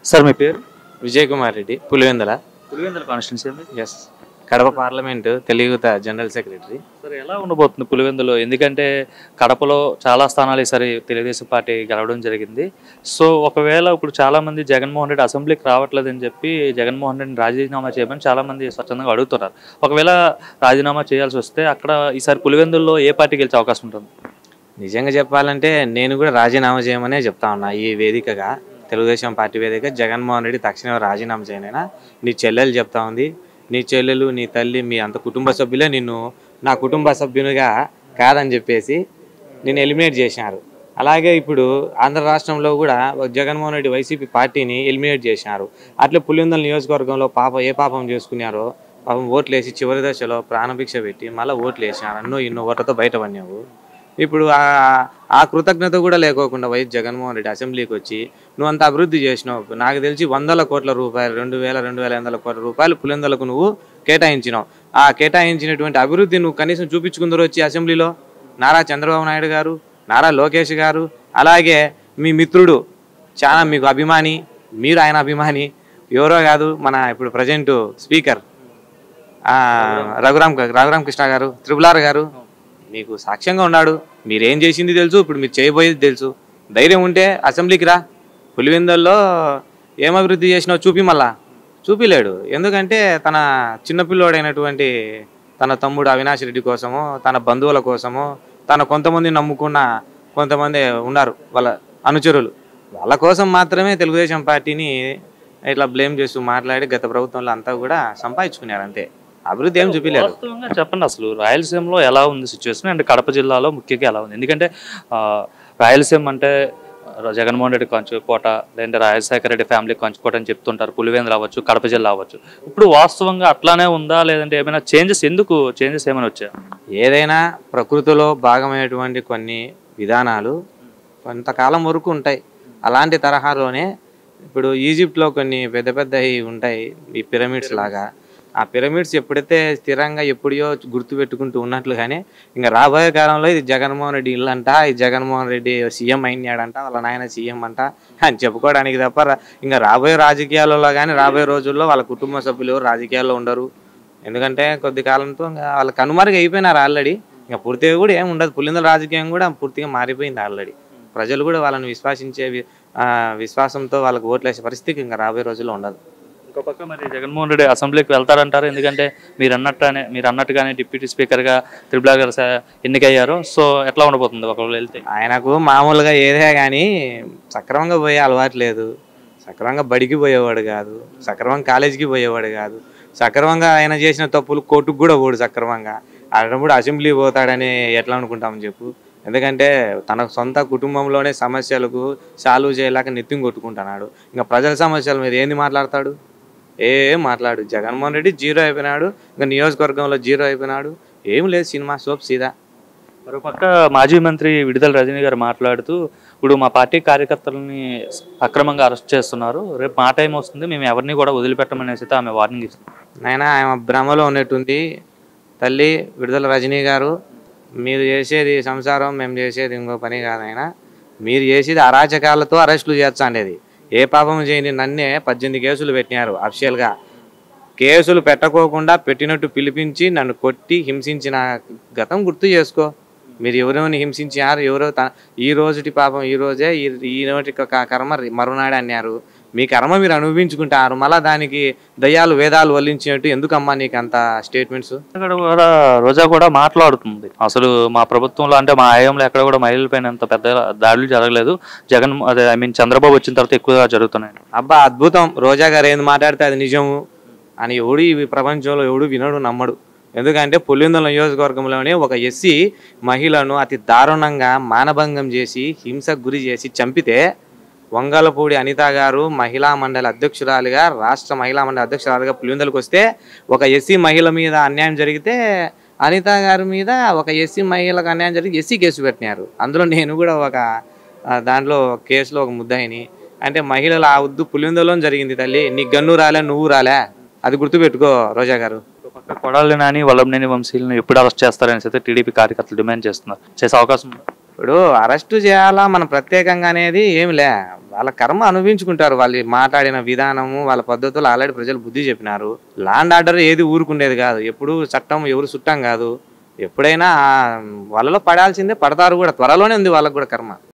Sir మీ పేరు? Vijay Kumar Reddy, Pulivendula. Pulivendula constituency. Yes, Kadapa parliament తెలుగుత జనరల్ సెక్రటరీ. సార్ ఎలా ఉండబోతుంది పులివెందులో? ఎందుకంటే కడపలో చాలా స్థానాలు ఈసారి తెలుగుదేశం పార్టీ గెలవడం జరిగింది. సో ఒకవేళ ఇప్పుడు చాలామంది జగన్మోహన్ రెడ్డి అసెంబ్లీకి రావట్లేదని చెప్పి జగన్మోహన్ రెడ్డిని రాజీనామా చేయమని చాలామంది స్వచ్ఛందంగా అడుగుతున్నారు. ఒకవేళ రాజీనామా చేయాల్సి వస్తే అక్కడ ఈసారి పులివెందుల్లో ఏ పార్టీ గెలిచే అవకాశం ఉంటుంది? నిజంగా చెప్పాలంటే నేను కూడా రాజీనామా చేయమనే చెప్తా ఉన్నా. ఈ వేదికగా, తెలుగుదేశం పార్టీ వేదిక, జగన్మోహన్ రెడ్డి తక్షణమే రాజీనామా చేయనైనా. నీ చెల్లెలు చెప్తా ఉంది, నీ చెల్లెలు, నీ తల్లి, మీ అంత కుటుంబ సభ్యులే నిన్ను నా కుటుంబ సభ్యునిగా కాదని చెప్పేసి నిన్ను ఎలిమినేట్ చేసినారు. అలాగే ఇప్పుడు ఆంధ్ర రాష్ట్రంలో కూడా జగన్మోహన్ రెడ్డి వైసీపీ పార్టీని ఎలిమినేట్ చేసినారు. అట్లే పులివెందుల నియోజకవర్గంలో ఏ పాపం చేసుకున్నారో పాపం ఓట్లు వేసి చివరి దశలో ప్రాణభిక్ష పెట్టి మళ్ళీ ఓట్లు వేసినారు. ఎన్నో ఓట్లతో బయటపడినావు. ఇప్పుడు ఆ కృతజ్ఞత కూడా లేకోకుండా వైఎస్ జగన్మోహన్ రెడ్డి అసెంబ్లీకి వచ్చి నువ్వు అంత అభివృద్ధి చేసినావు. నాకు తెలిసి 100 కోట్ల రూపాయలు, 2,200 కోట్ల రూపాయలు పులివెందులకు నువ్వు కేటాయించినావు. ఆ కేటాయించినటువంటి అభివృద్ధి నువ్వు కనీసం చూపించుకుందరు వచ్చి అసెంబ్లీలో నారా చంద్రబాబు నాయుడు గారు, నారా లోకేష్ గారు, అలాగే మీ మిత్రుడు, చాలా మీకు అభిమాని, మీరు ఆయన అభిమాని, ఎవరో కాదు మన ఇప్పుడు ప్రజెంట్ స్పీకర్ రఘురామ్ కృష్ణ గారు, త్రిపులార్ గారు మీకు సాక్ష్యంగా ఉన్నాడు. మీరేం చేసింది తెలుసు, ఇప్పుడు మీరు చేయబోయేది తెలుసు. ధైర్యం ఉంటే అసెంబ్లీకి రా. పులివెందుల్లో ఏం అభివృద్ధి చేసినావు చూపి. మళ్ళా చూపిలేడు. ఎందుకంటే తన చిన్నపిల్లోడైనటువంటి తన తమ్ముడు అవినాష్ రెడ్డి కోసము, తన బంధువుల కోసము, తన కొంతమంది నమ్ముకున్న కొంతమంది ఉన్నారు వాళ్ళ అనుచరులు, వాళ్ళ కోసం మాత్రమే తెలుగుదేశం పార్టీని ఇట్లా బ్లేమ్ చేస్తూ మాట్లాడి గత ప్రభుత్వంలో అంతా కూడా సంపాదించుకున్నారు. అంతే, అభివృద్ధి ఏం చూపిలేదు. వాస్తవంగా చెప్పండి, అసలు రాయలసీమలో ఎలా ఉంది సిచ్యువేషన్ అండ్ కడప జిల్లాలో ముఖ్యంగా ఎలా ఉంది? ఎందుకంటే రాయలసీమ అంటే జగన్మోహన్ రెడ్డి కంచుకోట, లేదంటే రాజశేఖర రెడ్డి ఫ్యామిలీ కంచుకోట అని చెప్తుంటారు. పులివెందులు అవ్వచ్చు, కడప జిల్లా అవ్వచ్చు. ఇప్పుడు వాస్తవంగా అట్లానే ఉందా, లేదంటే ఏమైనా చేంజెస్ ఏమైనా వచ్చాయా? ఏదైనా ప్రకృతిలో భాగమైనటువంటి కొన్ని విధానాలు కొంతకాలం వరకు ఉంటాయి. అలాంటి తరహాలోనే ఇప్పుడు ఈజిప్ట్లో కొన్ని పెద్ద పెద్దవి ఉంటాయి, ఈ పిరమిడ్స్ లాగా. ఆ పిరమిడ్స్ ఎప్పుడైతే స్థిరంగా ఎప్పుడో గుర్తుపెట్టుకుంటూ ఉన్నట్లుగానే ఇంకా రాబోయే కాలంలో ఇది జగన్మోహన్ రెడ్డి ఇల్లు అంట, ఈ జగన్మోహన్ రెడ్డి సీఎం అయినాడంట, వాళ్ళ నాయన సీఎం అంట అని చెప్పుకోవడానికి తప్ప ఇంకా రాబోయే రాజకీయాలలో కానీ రాబోయే రోజుల్లో వాళ్ళ కుటుంబ సభ్యులు రాజకీయాల్లో ఉండరు. ఎందుకంటే కొద్ది కాలంతో ఇంకా వాళ్ళ కనుమరుగు అయిపోయినారు ఆల్రెడీ. ఇంకా పూర్తిగా కూడా ఏమి ఉండదు. పులివెందుల రాజకీయం కూడా పూర్తిగా మారిపోయింది ఆల్రెడీ. ప్రజలు కూడా వాళ్ళని విశ్వాసంతో వాళ్ళకి ఓట్లేసే పరిస్థితి ఇంకా రాబోయే రోజుల్లో ఉండదు. ఇంకో పక్క మరి జగన్మోహన్ రెడ్డి అసెంబ్లీకి వెళ్తారంటారు. ఎందుకంటే మీరు అన్నట్టుగానే డిప్యూటీ స్పీకర్గా త్రిపుల గారు ఎన్నికయ్యారు. సో ఎట్లా ఉండబోతుంది ఒకవేళ వెళ్తే? ఆయనకు మామూలుగా ఏదే కానీ సక్రమంగా పోయే అలవాటు లేదు. సక్రమంగా బడికి పోయేవాడు కాదు, సక్రమంగా కాలేజీకి పోయేవాడు కాదు, సక్రమంగా ఆయన చేసిన తప్పులు కోర్టుకు కూడా పోడు సక్రమంగా. అన్నప్పుడు అసెంబ్లీ పోతాడని ఎట్లా అనుకుంటామని చెప్పు. ఎందుకంటే తన సొంత కుటుంబంలోనే సమస్యలకు సాల్వ్ చేయలేక నెత్తిం కొట్టుకుంటున్నాడు. ఇంకా ప్రజల సమస్యల మీద ఏంది మాట్లాడతాడు? ఏం మాట్లాడు. జగన్మోహన్ రెడ్డి జీరో అయిపోయినాడు, ఇంకా నియోజకవర్గంలో జీరో అయిపోయినాడు. ఏం లేదు, సినిమా సోప్ సీదా. మరోపక్క మాజీ మంత్రి విడుదల రజనీ గారు మాట్లాడుతూ ఇప్పుడు మా పార్టీ కార్యకర్తలని అక్రమంగా అరెస్ట్ చేస్తున్నారు, రేపు మా టైం వస్తుంది, మేము ఎవరిని కూడా వదిలిపెట్టమనేసి ఆమె వార్నింగ్ ఇస్తుంది. నాయన ఆమె భ్రమలో ఉన్నట్టుంది తల్లి. విడుదల రజనీ గారు, మీరు చేసేది సంసారం, మేము చేసేది ఇంకో పని కాదైనా. మీరు చేసేది అరాచకాలతో అరెస్టులు చేర్చండేది. ఏ పాపం చేయని నన్నే 18 కేసులు పెట్టినారు. అఫిషియల్గా కేసులు పెట్టకోకుండా పెట్టినట్టు పిలిపించి నన్ను కొట్టి హింసించిన గతం గుర్తు చేసుకో. మీరు ఎవరెవరిని హింసించారు, ఎవరో ఈ రోజుటి పాపం ఈ రోజే, ఈ నోటి కర్మ మరునాడు అన్నారు. మీ కర్మ మీరు అనుభవించుకుంటారు. మళ్ళీ దానికి దయ్యాలు వేదాలు వల్లించినట్టు ఎందుకమ్మా నీకు అంత స్టేట్మెంట్స్? ఇక్కడ కూడా రోజా కూడా మాట్లాడుతుంది, అసలు మా ప్రభుత్వంలో అంటే మా హయాంలో ఎక్కడ కూడా మహిళలపైన అంత పెద్ద దాడులు జరగలేదు, చంద్రబాబు వచ్చిన తర్వాత ఎక్కువగా జరుగుతున్నాయి. అబ్బా అద్భుతం. రోజా గారు ఏంది మాట్లాడితే అది నిజము అని ఎవడు ఈ ప్రపంచంలో ఎవడు వినడు, నమ్మడు. ఎందుకంటే పులివెందుల నియోజకవర్గంలోనే ఒక ఎస్సీ మహిళను అతి దారుణంగా మానభంగం చేసి హింసకు గురి చేసి చంపితే వంగలపూడి అనిత గారు మహిళా మండలి అధ్యక్షురాలిగా, రాష్ట్ర మహిళా మండలి అధ్యక్షురాలిగా పులివెందులకు వస్తే ఒక ఎస్సీ మహిళ మీద అన్యాయం జరిగితే అనిత గారి మీద ఒక ఎస్సీ మహిళకు అన్యాయం జరిగి ఎస్సీ కేసు పెట్టినారు. అందులో నేను కూడా దాంట్లో కేసులో ఒక ముద్దాయిని. అంటే మహిళలు ఆ వద్దు పులివెందులో జరిగింది తల్లి. నీ గన్ను రాలే, నువ్వు రాలే, అది గుర్తుపెట్టుకో రోజా గారు. కొడాలి నాని, వల్లభనేని వంశీలను ఎప్పుడు అరెస్ట్ చేస్తారని అయితే టీడీపీ కార్యకర్తలు డిమాండ్ చేస్తున్నారు. చేసే అవకాశం ఇప్పుడు అరెస్టు చేయాలా మనం ప్రత్యేకంగా అనేది ఏమి లే. వాళ్ళ కర్మ అనుభవించుకుంటారు. వాళ్ళు మాట్లాడిన విధానము, వాళ్ళ పద్ధతులు ఆల్రెడీ ప్రజలు బుద్ధి చెప్పినారు. లాండ్ ఆర్డర్ ఏది ఊరుకుండేది కాదు. ఎప్పుడు చట్టం ఎవరు చుట్టం కాదు. ఎప్పుడైనా వాళ్ళలో పడాల్సిందే, పడతారు కూడా. త్వరలోనే ఉంది వాళ్ళకు కూడా కర్మ.